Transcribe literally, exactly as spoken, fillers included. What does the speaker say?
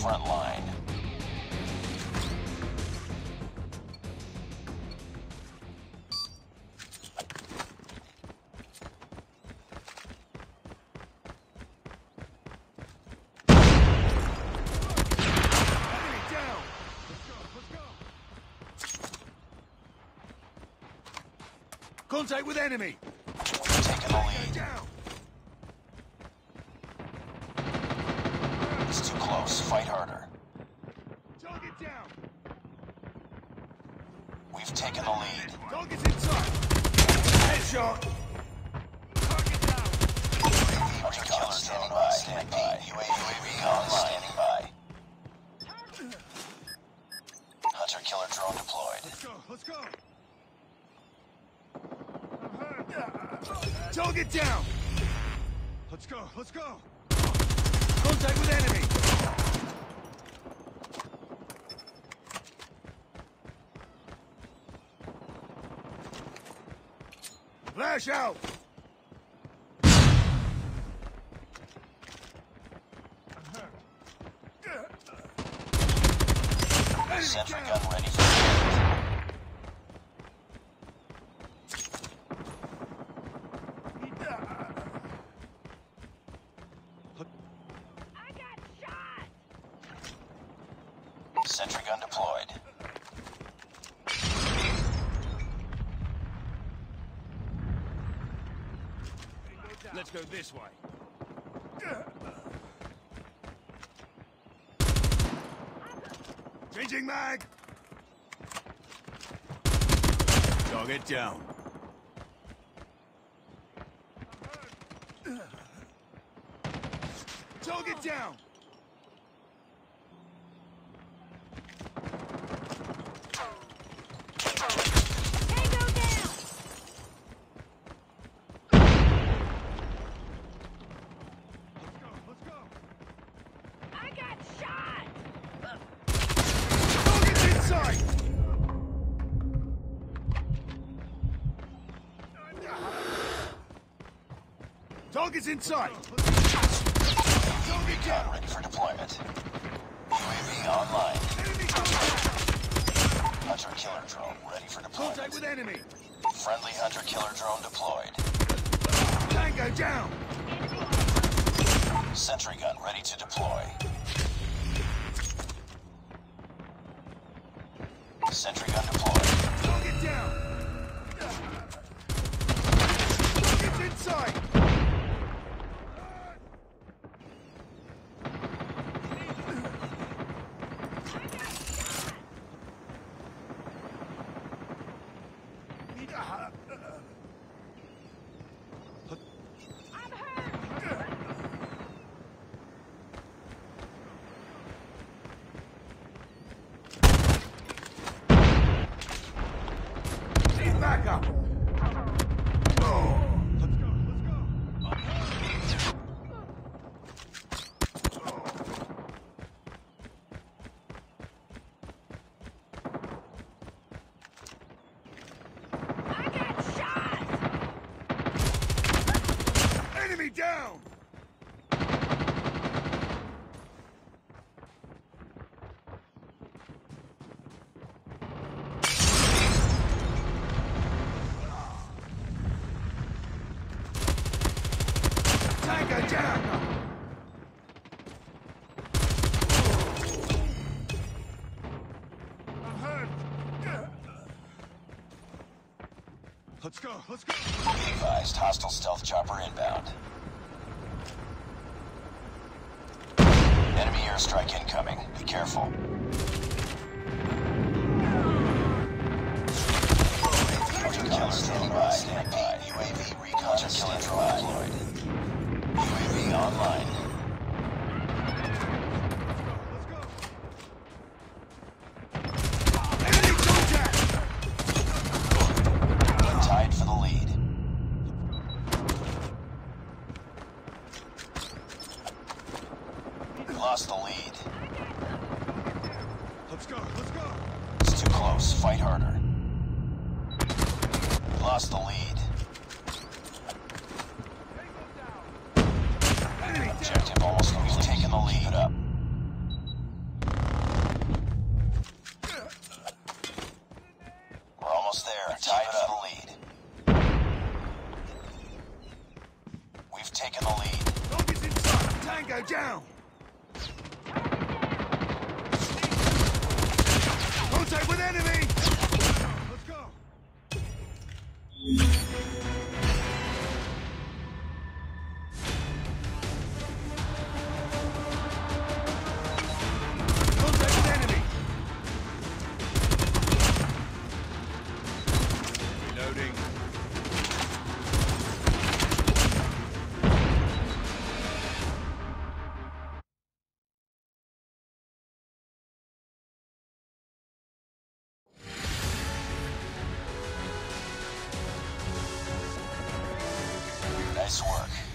front line. Contact with enemy! Taking the lead. Down. It's too close. Fight harder. Target down! We've taken the lead. Target's inside! Headshot! Target down! Hunter killer standing by. Standing by. U A V on standing by. Hunter killer drone deployed. Let's go, let's go! Target down! Let's go, let's go! Contact with enemy! Flash out! Sentry gun ready for deployment. Sentry gun deployed. Let's go this way. Changing mag! Target down. Target down! Target's inside! U A V gun ready for deployment. U A V online. Hunter killer drone ready for deployment. Contact with enemy! Friendly hunter killer drone deployed. Tango down! Sentry gun ready to deploy. Sentry gun deployed. Target down! Target's inside! Back up! Oh. Let's go, let's go! I got shot! Enemy down! Tango down! I'm hurt! Let's go, let's go! Be advised, hostile stealth chopper inbound. Enemy airstrike incoming. Be careful. Hunter killer standing by. Standing by. U A V recon. Hunter killer drone deployed. U A V online. Enemy contact! Tied for the lead. Lost the lead. Let's go, let's go! It's too close. Fight harder. Lost the lead. Enemy down! Objective almost complete. We've taken the lead. Keep it up. Tango down! Contact with enemy! Let's go! Contact with enemy! Reloading. Nice work.